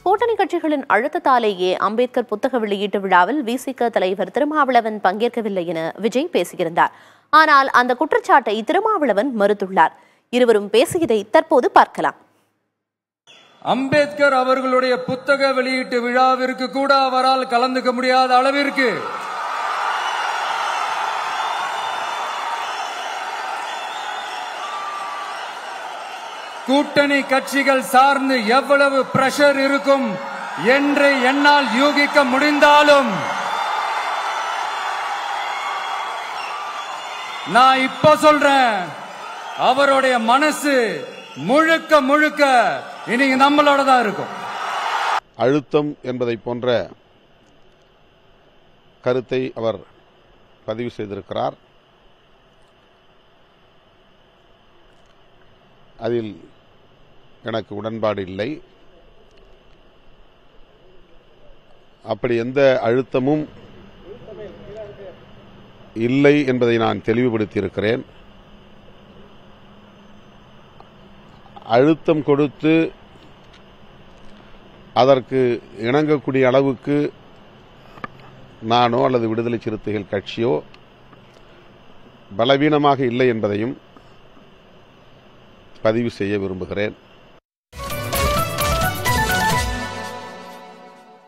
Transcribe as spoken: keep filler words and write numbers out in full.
கூட்டணி கட்சிகளின் அழுத்தத்தாலேயே அம்பேத்கர் புத்தக வெளியீட்டு விழாவில் விசிக தலைவர் திருமாவளவன் பங்கேற்கவில்லை என விஜய் பேசியிருந்தார். ஆனால் அந்த குற்றச்சாட்டை திருமாவளவன் மறுத்துள்ளார். இருவரும் பேசியதை தற்போது பார்க்கலாம். அம்பேத்கர் அவர்களுடைய புத்தக வெளியீட்டு விழாவிற்கு கூட அவரால் கலந்துக்க முடியாத அளவிற்கு கூட்டணி கட்சிகள் சார்ந்து எவ்வளவு பிரஷர் இருக்கும் என்று என்னால் யூகிக்க முடிந்தாலும் நான் இப்ப சொல்றேன், அவருடைய மனசு முழுக்க முழுக்க இன்னைக்கு நம்மளோட தான் இருக்கும். அழுத்தம் என்பதை போன்ற கருத்தை அவர் பதிவு செய்திருக்கிறார். அதில் எனக்கு உடன்பாடு இல்லை. அப்படி எந்த அழுத்தமும் இல்லை என்பதை நான் தெளிவுபடுத்தியிருக்கிறேன். அழுத்தம் கொடுத்து அதற்கு இணங்கக்கூடிய அளவுக்கு நானோ அல்லது விடுதலை சிறுத்தைகள் கட்சியோ பலவீனமாக இல்லை என்பதையும் பதிவு செய்ய விரும்புகிறேன்.